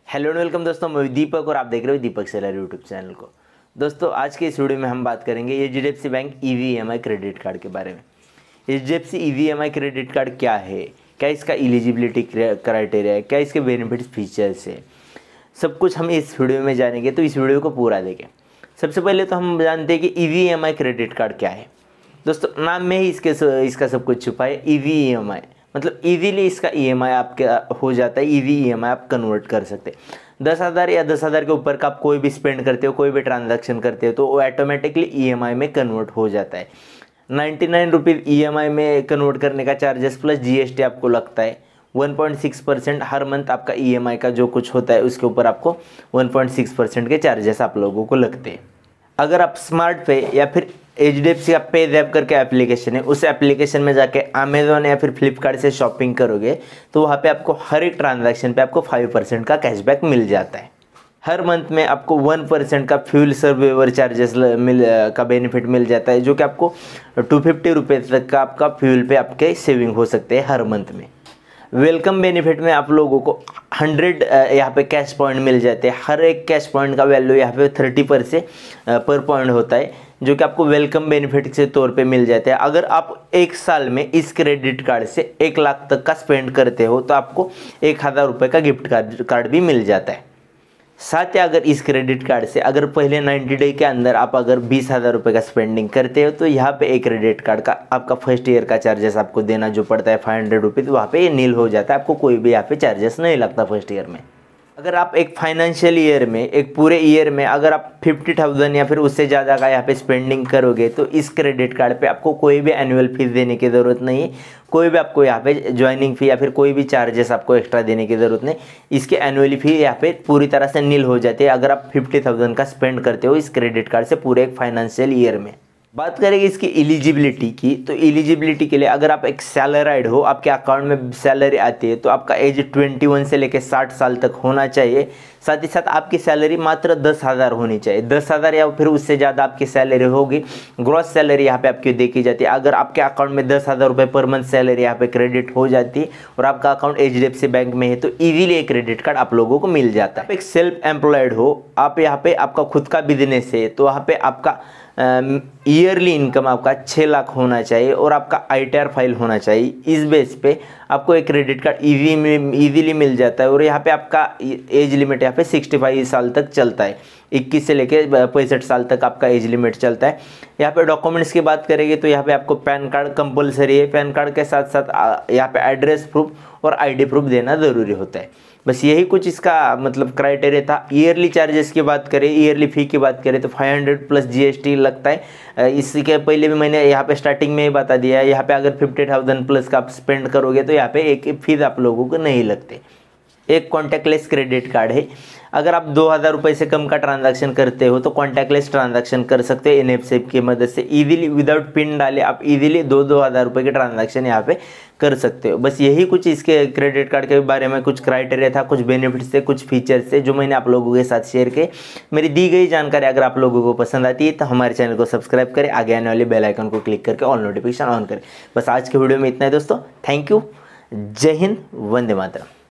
Hello and welcome दोस्तों, मैं दीपक और आप देख रहे हो दीपक सेलर यूट्यूब चैनल को। दोस्तों आज के इस वीडियो में हम बात करेंगे एचडीएफसी बैंक ईवीएमआई क्रेडिट कार्ड के बारे में। एचडीएफसी ईवीएमआई क्रेडिट कार्ड क्या है, क्या इसका एलिजिबिलिटी क्राइटेरिया है, क्या इसके बेनिफिट्स फीचर्स है, सब कुछ हम इस वीडियो में जानेंगे। तो इस वीडियो को पूरा देखें। सबसे पहले तो हम जानते हैं कि ईवीएमआई क्रेडिट कार्ड क्या है। दोस्तों नाम में ही इसका सब कुछ छुपा है। ईवीएमआई मतलब इजीली इसका ईएमआई आपके हो जाता है। ईवी ईएमआई आप कन्वर्ट कर सकते हैं। 10,000 या 10,000 के ऊपर का आप कोई भी स्पेंड करते हो, कोई भी ट्रांजैक्शन करते हो तो वो ऑटोमेटिकली ईएमआई में कन्वर्ट हो जाता है। 99 रुपीज़ ईएमआई में कन्वर्ट करने का चार्जेस प्लस जीएसटी आपको लगता है। 1.6% हर मंथ आपका ईएमआई का जो कुछ होता है उसके ऊपर आपको 1.6% के चार्जेस आप लोगों को लगते हैं। अगर आप स्मार्ट पे या फिर एचडीएफसी का पे ज़ैप करके एप्लीकेशन है, उस एप्लीकेशन में जाके अमेजोन या फिर फ्लिपकार्ट से शॉपिंग करोगे तो वहाँ पे आपको हर एक ट्रांजैक्शन पे आपको 5% का कैशबैक मिल जाता है। हर मंथ में आपको 1% का फ्यूल सर्वाइवर चार्जेस का बेनिफिट मिल जाता है, जो कि आपको 250 रुपये तक का आपका फ्यूल पे आपके सेविंग हो सकते हैं हर मंथ में। वेलकम बेनिफिट में आप लोगों को 100 यहाँ पे कैश पॉइंट मिल जाते हैं। हर एक कैश पॉइंट का वैल्यू यहाँ पे 30 पर पॉइंट होता है, जो कि आपको वेलकम बेनिफिट के तौर पे मिल जाते हैं। अगर आप एक साल में इस क्रेडिट कार्ड से 1 लाख तक का स्पेंड करते हो तो आपको 1,000 रुपये का गिफ्ट कार्ड भी मिल जाता है। साथ ही अगर इस क्रेडिट कार्ड से अगर पहले 90 डे के अंदर आप अगर 20,000 रुपये का स्पेंडिंग करते हो तो यहाँ पे एक क्रेडिट कार्ड का आपका फर्स्ट ईयर का चार्जेस आपको देना जो पड़ता है 500 रुपीज़, वहाँ पे ये नील हो जाता है। आपको कोई भी यहाँ पे चार्जेस नहीं लगता फर्स्ट ईयर में। अगर आप एक फाइनेंशियल ईयर में, एक पूरे ईयर में अगर आप 50,000 या फिर उससे ज़्यादा का यहाँ पे स्पेंडिंग करोगे तो इस क्रेडिट कार्ड पे आपको कोई भी एनुअल फीस देने की ज़रूरत नहीं है। कोई भी आपको यहाँ पे ज्वाइनिंग फ़ी या फिर कोई भी चार्जेस आपको एक्स्ट्रा देने की ज़रूरत नहीं। इसके एनुअली फ़ी यहाँ पे पूरी तरह से नील हो जाती है अगर आप 50,000 का स्पेंड करते हो इस क्रेडिट कार्ड से पूरे एक फाइनेंशियल ईयर में। बात करेंगे इसकी एलिजिबिलिटी की, तो एलिजिबिलिटी के लिए अगर आप एक सैलराइड हो, आपके अकाउंट में सैलरी आती है तो आपका एज 21 से लेकर 60 साल तक होना चाहिए। साथ ही साथ आपकी सैलरी मात्र 10,000 होनी चाहिए। 10,000 या फिर उससे ज़्यादा आपकी सैलरी होगी, ग्रॉस सैलरी यहाँ पे आपकी देखी जाती है। अगर आपके अकाउंट में 10,000 रुपये पर मंथ सैलरी यहाँ पे क्रेडिट हो जाती है और आपका अकाउंट एचडीएफसी बैंक में है तो ईजीली एक क्रेडिट कार्ड आप लोगों को मिल जाता है। आप एक सेल्फ एम्प्लॉयड हो, आप यहाँ पे आपका खुद का बिजनेस है तो वहाँ पे आपका ईयरली इनकम आपका 6 लाख होना चाहिए और आपका आईटीआर फाइल होना चाहिए। इस बेस पे आपको एक क्रेडिट कार्ड ईजीली मिल जाता है। और यहाँ पे आपका एज लिमिट यहाँ पे 65 साल तक चलता है। 21 से लेके 65 साल तक आपका एज लिमिट चलता है। यहाँ पे डॉक्यूमेंट्स की बात करेंगे तो यहाँ पे आपको पैन कार्ड कंपलसरी है। पैन कार्ड के साथ साथ यहाँ पे एड्रेस प्रूफ और आईडी प्रूफ देना ज़रूरी होता है। बस यही कुछ इसका मतलब क्राइटेरिया था। ईयरली चार्जेस की बात करें, ईयरली फ़ी की बात करें तो 500 प्लस जीएसटी लगता है। इसके पहले भी मैंने यहाँ पे स्टार्टिंग में ही बता दिया है। यहाँ पे अगर 50,000 प्लस का आप स्पेंड करोगे तो यहाँ पे एक फीस आप लोगों को नहीं लगते। एक कॉन्टैक्टलेस क्रेडिट कार्ड है। अगर आप 2,000 रुपये से कम का ट्रांजैक्शन करते हो तो कॉन्टैक्टलेस ट्रांजैक्शन कर सकते हैं एनएफसी की मदद से। इजीली विदाउट पिन डाले आप इजीली 2,000 रुपये के ट्रांजैक्शन यहाँ पे कर सकते हो। बस यही कुछ इसके क्रेडिट कार्ड के बारे में कुछ क्राइटेरिया था, कुछ बेनिफिट्स थे, कुछ फीचर्स थे जो मैंने आप लोगों के साथ शेयर किए। मेरी दी गई जानकारी अगर आप लोगों को पसंद आती है तो हमारे चैनल को सब्सक्राइब करें, आगे आने वाले बेल आइकन को क्लिक करके ऑल नोटिफिकेशन ऑन करें। बस आज के वीडियो में इतना है दोस्तों। Thank you. जय हिंद, वंदे मातरम।